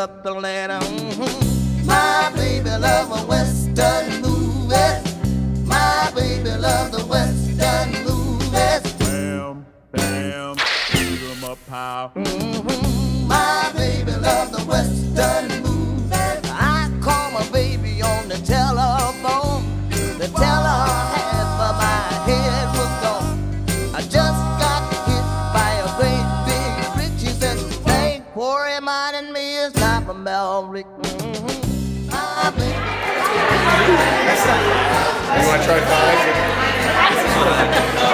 up the ladder. My baby love a Western movies. My baby love the Western movies. Bam, bam, shoot 'em up high. My baby love the Western movies. I call my baby on the telephone. The teller half of my head was gone. I just got hit by a great big brick. She said, "Hey, quarry reminding me it's not from Melrick." My baby. You want to try 5?